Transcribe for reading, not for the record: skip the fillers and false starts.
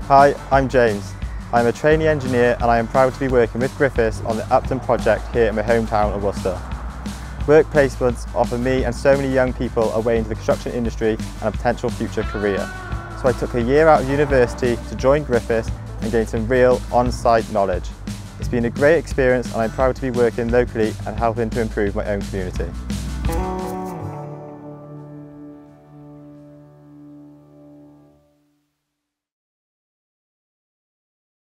Hi, I'm James. I'm a trainee engineer and I am proud to be working with Griffiths on the Upton project here in my hometown of Worcester. Work placements offer me and so many young people a way into the construction industry and a potential future career. So I took a year out of university to join Griffiths and gain some real on-site knowledge. It's been a great experience and I'm proud to be working locally and helping to improve my own community.